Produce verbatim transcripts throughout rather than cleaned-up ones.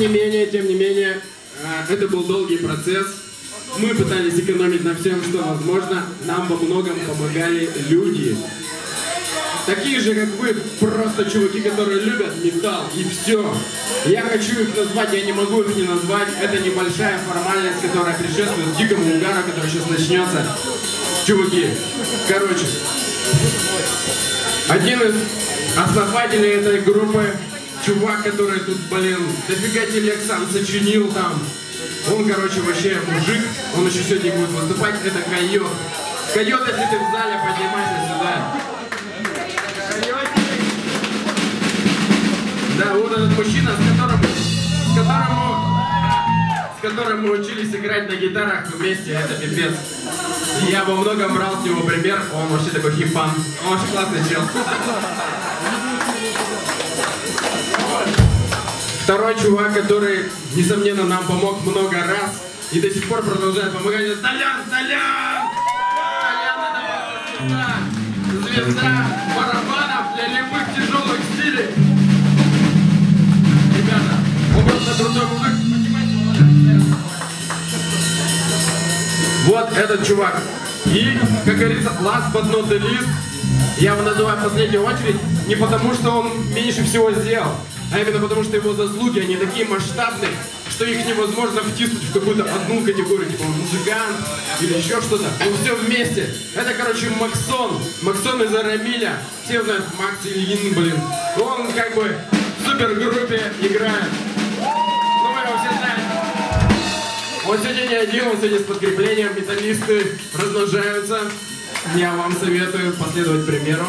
не менее, тем не менее, это был долгий процесс. Мы пытались экономить на всем, что возможно. Нам во многом помогали люди. Такие же, как вы, просто чуваки, которые любят металл, и все. Я хочу их назвать, я не могу их не назвать. Это небольшая формальность, которая предшествует дикому угару, который сейчас начнется. Чуваки, короче, один из основателей этой группы, чувак, который тут, блин, дофига телег сам сочинил там. Он, короче, вообще мужик, он еще сегодня будет выступать, это Койот. Койот, если ты в зале, поднимайся сюда. Да, вот этот мужчина, с которым, с которым, с которым мы учились играть на гитарах вместе, это пипец. И я во многом брал с него пример, он вообще такой хипан, он очень классный чел. Второй чувак, который, несомненно, нам помог много раз и до сих пор продолжает помогать, это Толян, Толян! Толян, это звезда, звезда барабанов для любых тяжелых стилей. Ребята, он просто крутой мужик. Вот этот чувак. И, как говорится, last but not the least, я его называю в последнюю очередь не потому, что он меньше всего сделал, а именно потому, что его заслуги, они такие масштабные, что их невозможно втиснуть в какую-то одну категорию, типа музыкант или еще что-то. Ну все вместе. Это, короче, Максон. Максон из Арамиля. Все знают Макс Ильин, блин. Он как бы в супергруппе играет. Ну вы его все знаете. Он сегодня не один, он сегодня с подкреплением. Металлисты размножаются. Я вам советую последовать примеру.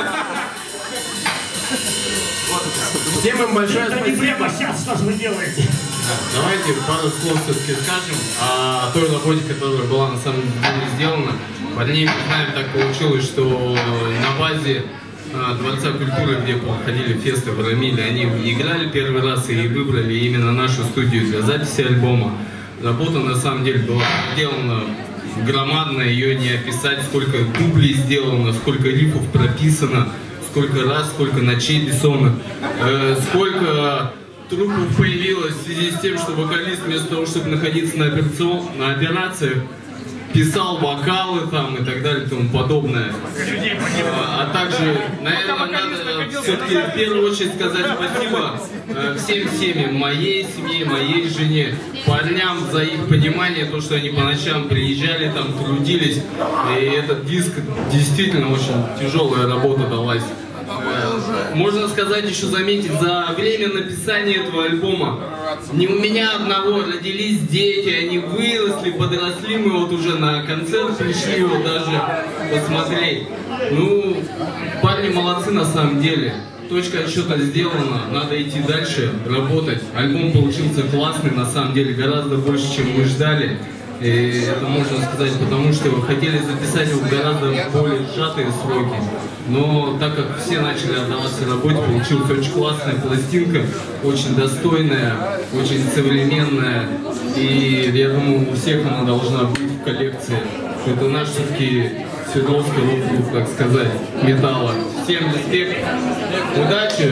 Всем им большое спасибо. Сейчас что же вы делаете? Давайте пару слов все-таки скажем о той работе, которая была на самом деле сделана. Под ней, мы знаем, так получилось, что на базе Дворца культуры, где проходили фесты в Арамиле, они играли первый раз и выбрали именно нашу студию для записи альбома. Работа на самом деле была сделана громадно, ее не описать, сколько дублей сделано, сколько рифов прописано, сколько раз, сколько ночей бессонных, э, сколько трупов появилось в связи с тем, что вокалист вместо того, чтобы находиться на, операцион... на операциях, писал вокалы там и так далее и тому подобное. А, а также, наверное, надо все-таки в первую очередь сказать спасибо э, всем семьям, моей семье, моей жене, парням за их понимание, то, что они по ночам приезжали, там трудились. И этот диск действительно очень тяжелая работа далась. Можно сказать, еще заметить, за время написания этого альбома не у меня одного родились дети, они выросли, подросли, мы вот уже на концерт пришли его даже посмотреть. Ну, парни молодцы на самом деле. Точка отсчета сделана, надо идти дальше, работать. Альбом получился классный, на самом деле, гораздо больше, чем мы ждали. И это можно сказать, потому что хотели записать его в гораздо более сжатые сроки. Но так как все начали отдаваться работе, получилась очень классная пластинка, очень достойная, очень современная. И я думаю, у всех она должна быть в коллекции. Это наш все-таки Свердловский рок-клуб, так сказать, металла. Всем респект, удачи!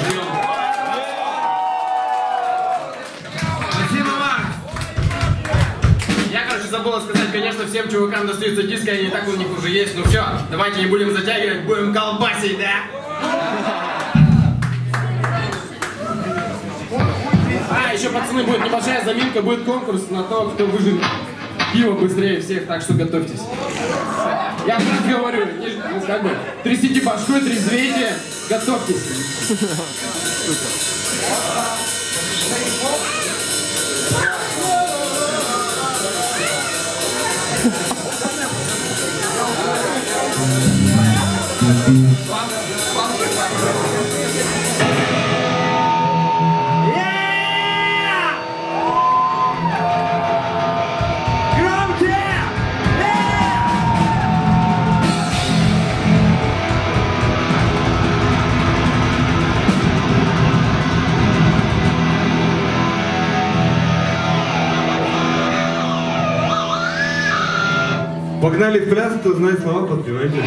Забыла сказать, конечно, всем чувакам достается диска, они и так у них уже есть. Ну все, давайте не будем затягивать, будем колбасить, да? А, еще, пацаны, будет небольшая заминка, будет конкурс на то, кто выживет пиво быстрее всех, так что готовьтесь. Я сразу говорю, ну, как бы, трясите башкой, трезвейте, готовьтесь. Погнали в пляс, кто знает слова, подпевайте.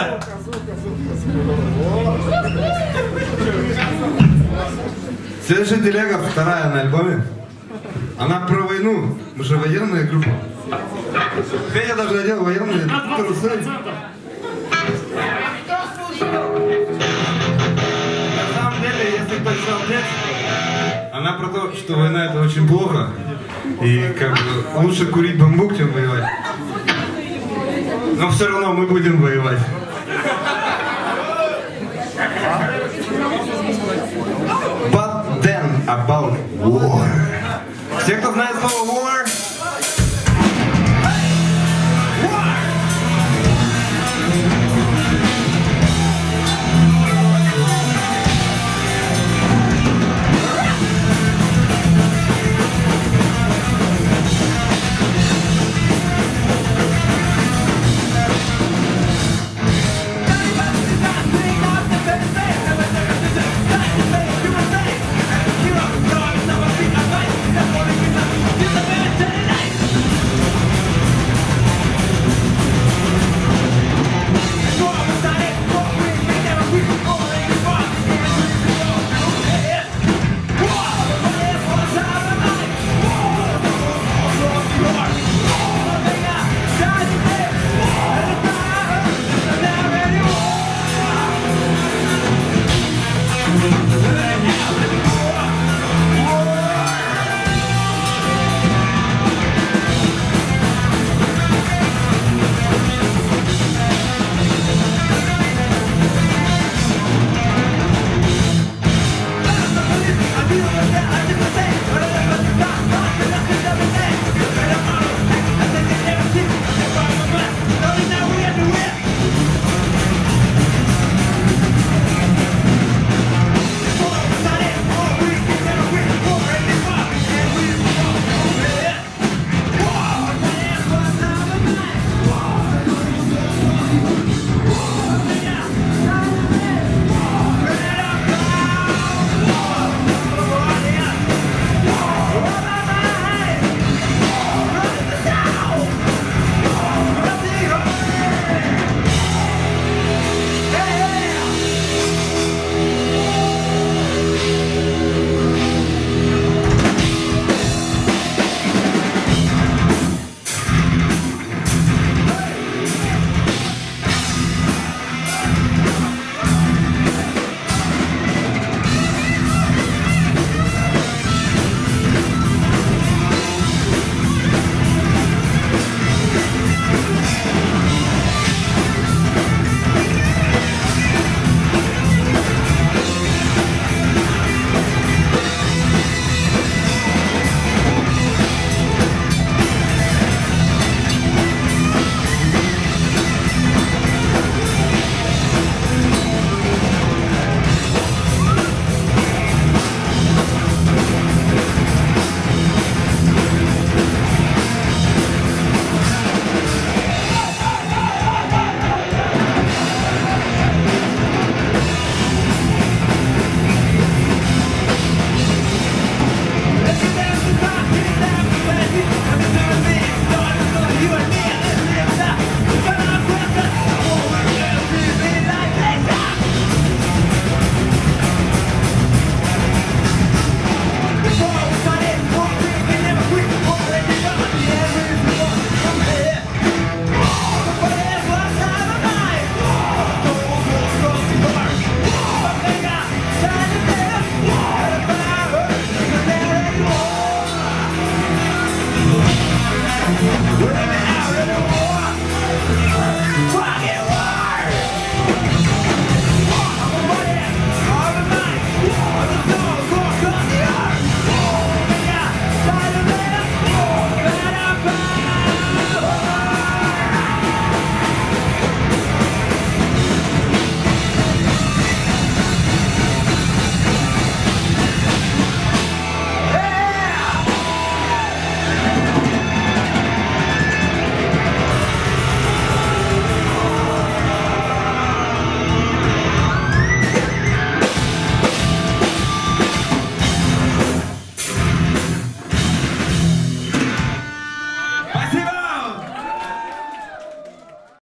Следующая телега, вторая на альбоме. Она про войну. Мы же военная группа. Федя даже надел военные трусы. На самом деле, если кто читал текст, она про то, что война это очень плохо. И как бы лучше курить бамбук, чем воевать. Но все равно мы будем воевать. But then about war. Все, кто знает слово war,